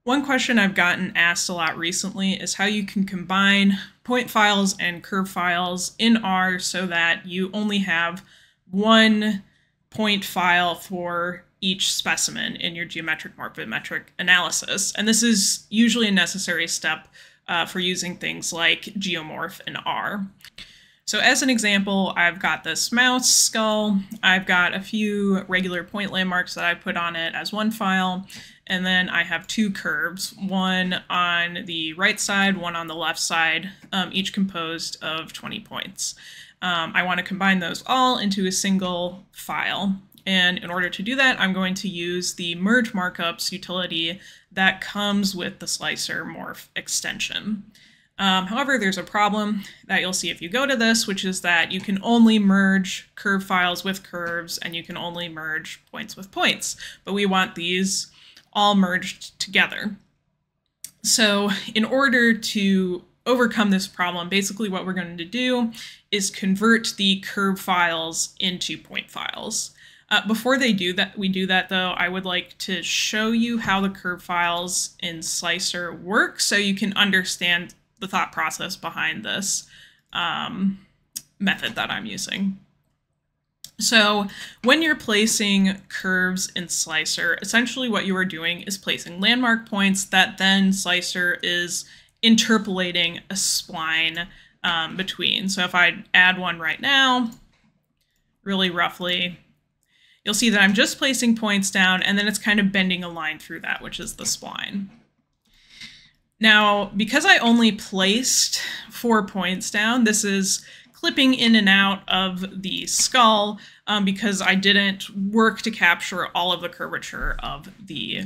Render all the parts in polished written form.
One question I've gotten asked a lot recently is how you can combine point files and curve files in R so that you only have one point file for each specimen in your geometric morphometric analysis. And this is usually a necessary step for using things like geomorph in R. So as an example, I've got this mouse skull, I've got a few regular point landmarks that I put on it as one file, and then I have two curves, one on the right side, one on the left side, each composed of 20 points. I want to combine those all into a single file. And in order to do that, I'm going to use the MergeMarkups utility that comes with the slicer morph extension. However, there's a problem that you'll see if you go to this, which is that you can only merge curve files with curves and you can only merge points with points, but we want these all merged together. So in order to overcome this problem, basically what we're going to do is convert the curve files into point files. Before we do that though, I would like to show you how the curve files in Slicer work so you can understand the thought process behind this method that I'm using. So when you're placing curves in Slicer, essentially what you are doing is placing landmark points that then Slicer is interpolating a spline between. So if I add one right now, really roughly, you'll see that I'm just placing points down and then it's kind of bending a line through that, which is the spline. Now, because I only placed 4 points down, this is clipping in and out of the skull because I didn't work to capture all of the curvature of the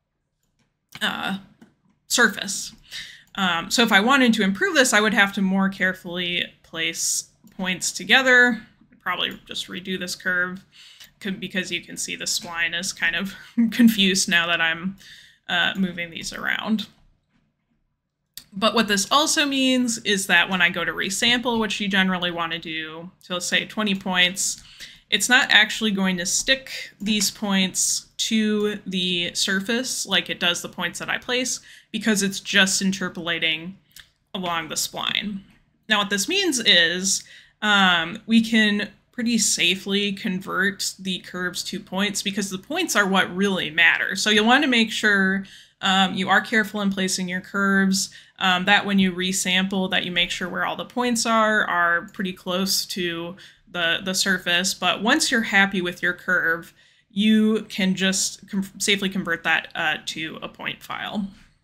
surface. So if I wanted to improve this, I would have to more carefully place points together. I'd probably just redo this curve because you can see the spline is kind of confused now that I'm moving these around. But what this also means is that when I go to resample, which you generally want to do, so let's say 20 points, it's not actually going to stick these points to the surface like it does the points that I place, because it's just interpolating along the spline. Now what this means is we can pretty safely convert the curves to points because the points are what really matter. So you'll want to make sure you are careful in placing your curves, that when you resample that you make sure where all the points are pretty close to the surface. But once you're happy with your curve, you can just safely convert that to a point file.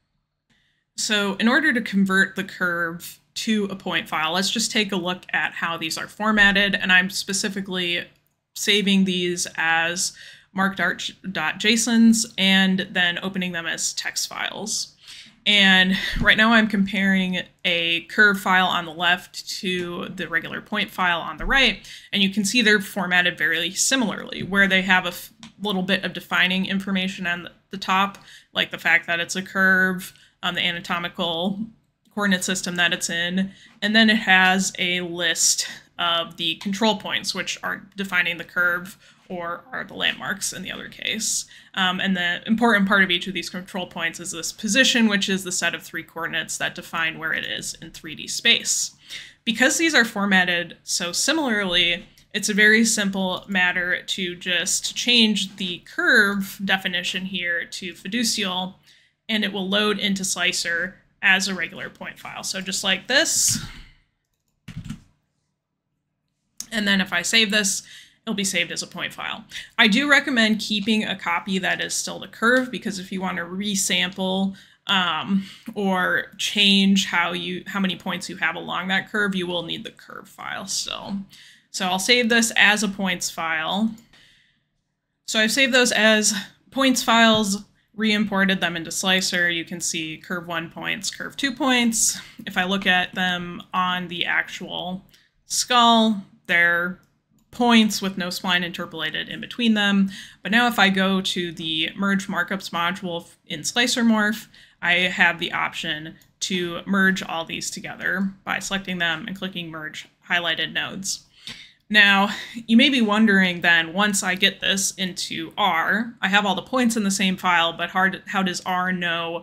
So in order to convert the curve to a point file, let's just take a look at how these are formatted. And I'm specifically saving these as marked.jsons and then opening them as text files. And right now I'm comparing a curve file on the left to the regular point file on the right, and you can see they're formatted very similarly, where they have a little bit of defining information on the top, like the fact that it's a curve, the anatomical coordinate system that it's in, and then it has a list of the control points, which are defining the curve or are the landmarks in the other case. And the important part of each of these control points is this position, which is the set of 3 coordinates that define where it is in 3D space. Because these are formatted so similarly, it's a very simple matter to just change the curve definition here to fiducial, and it will load into Slicer as a regular point file. So just like this. And then if I save this, it'll be saved as a point file. I do recommend keeping a copy that is still the curve, because if you want to resample or change how many points you have along that curve, you will need the curve file still. So I'll save this as a points file. So I've saved those as points files, re-imported them into Slicer. You can see curve 1 points, curve 2 points. If I look at them on the actual skull, they're points with no spline interpolated in between them. But now if I go to the MergeMarkups module in Slicer Morph, I have the option to merge all these together by selecting them and clicking Merge Highlighted Nodes. Now, you may be wondering then, once I get this into R, I have all the points in the same file, but how does R know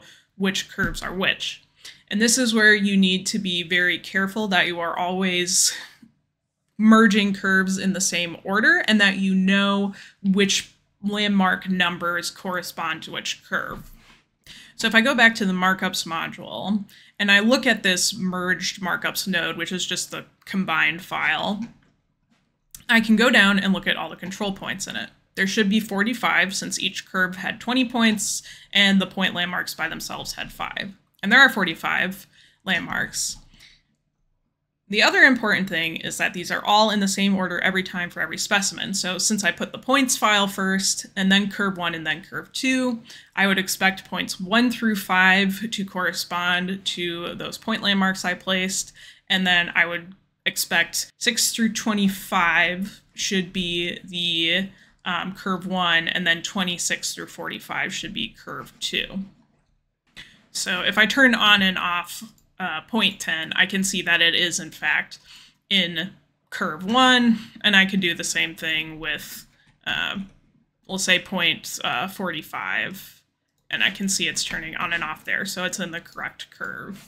which curves are which. And this is where you need to be very careful that you are always merging curves in the same order and that you know which landmark numbers correspond to which curve. So if I go back to the markups module and I look at this merged markups node, which is just the combined file, I can go down and look at all the control points in it. There should be 45 since each curve had 20 points and the point landmarks by themselves had 5. And there are 45 landmarks. The other important thing is that these are all in the same order every time for every specimen. So since I put the points file first, and then curve 1 and then curve 2, I would expect points 1 through 5 to correspond to those point landmarks I placed, and then I would expect 6 through 25 should be the curve 1, and then 26 through 45 should be curve 2. So if I turn on and off point 10, I can see that it is in fact in curve 1, and I could do the same thing with, we'll say point 45, and I can see it's turning on and off there, so it's in the correct curve.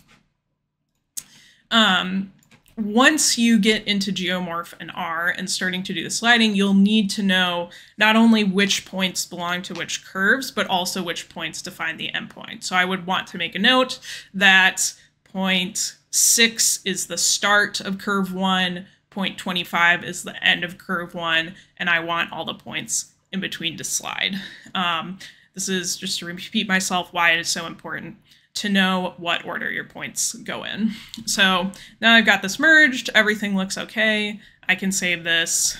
Once you get into geomorph and R and starting to do the sliding, you'll need to know not only which points belong to which curves, but also which points define the endpoint. So I would want to make a note that point 6 is the start of curve 1, point 25 is the end of curve 1, and I want all the points in between to slide. This is, just to repeat myself, why it is so important to know what order your points go in. So now I've got this merged, everything looks okay. I can save this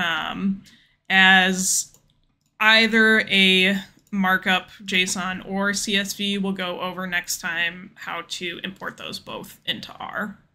as either a markup JSON or CSV. We'll go over next time how to import those both into R.